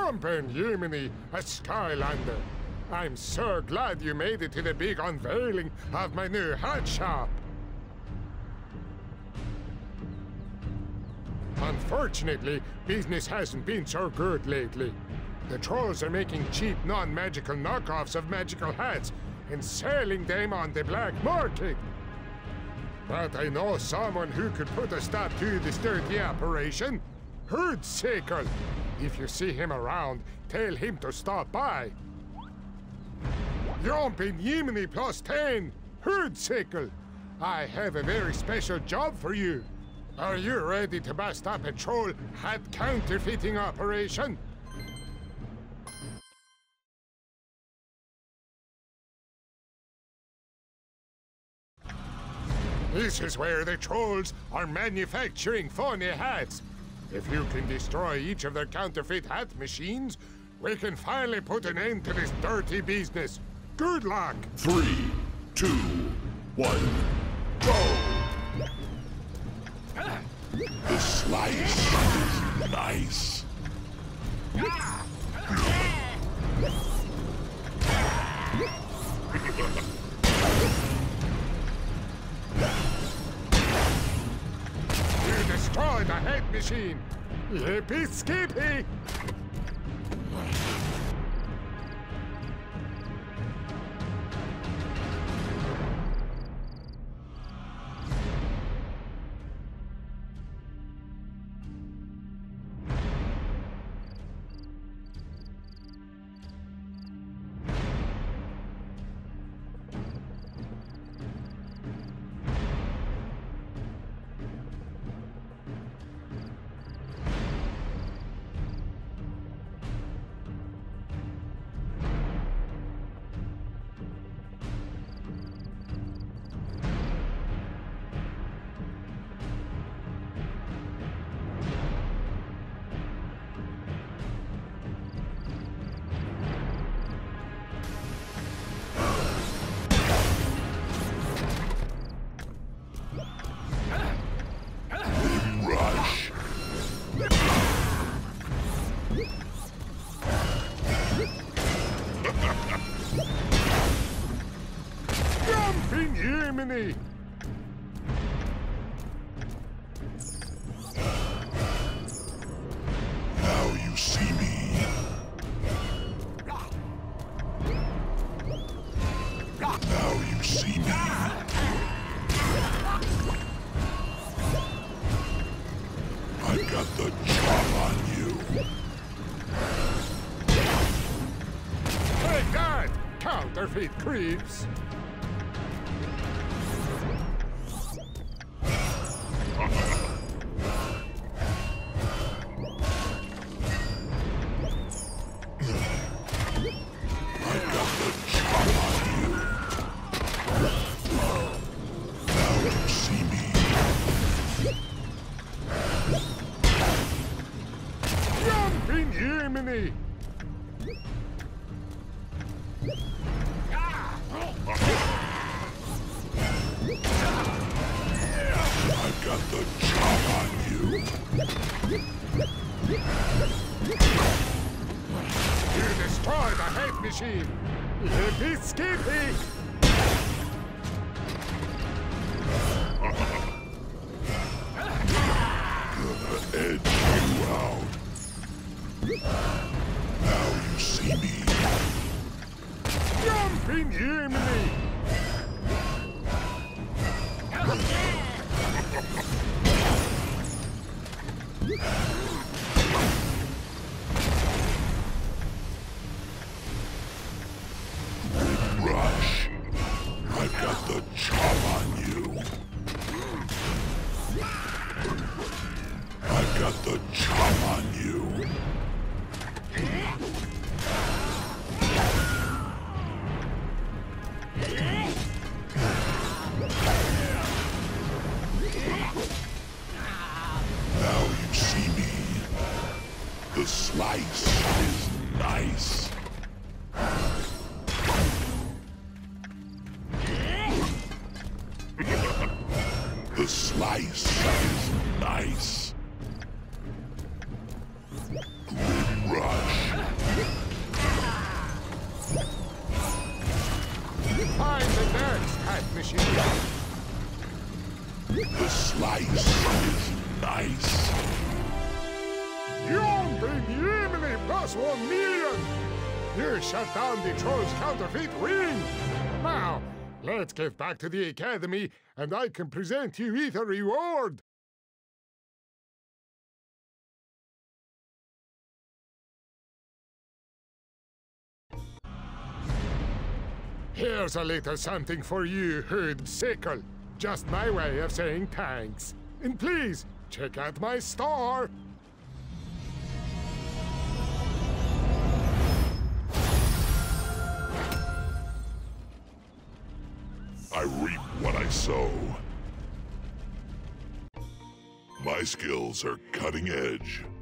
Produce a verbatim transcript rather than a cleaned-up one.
Jumpin' Jiminy, a Skylander. I'm so glad you made it to the big unveiling of my new hat shop. Unfortunately, business hasn't been so good lately. The trolls are making cheap, non-magical knockoffs of magical hats and selling them on the black market. But I know someone who could put a stop to this dirty operation. Hoodsickle. If you see him around, tell him to stop by. Jumpin' Jiminy plus ten. Hoodsickle. I have a very special job for you. Are you ready to bust up a troll hat counterfeiting operation? This is where the trolls are manufacturing phony hats. If you can destroy each of their counterfeit hat machines, we can finally put an end to this dirty business. Good luck! Three, two, one, go! The slice is nice. You destroyed the head machine! Yippee skippy! Jumpin' Jiminy! Now you see me. Now you see me. I got the job on you. Take that, counterfeit creeps! Jumpin' Jiminy! I got the job on you. You destroyed the head machine! Yippee skippy! Edge you out. Now you see me. Jumpin' Jiminy! Rush. I've got the job on you. I've got the job on you. Now you see me. The slice is nice. The slice is nice. Grid Rush. machine. The slice is nice. You've been Yemeni plus one million! You shut down the Troll's counterfeit ring! Now, let's get back to the Academy, and I can present you with a reward! Here's a little something for you, Hood Sickle. Just my way of saying thanks. And please, check out my store! I reap what I sow. My skills are cutting edge.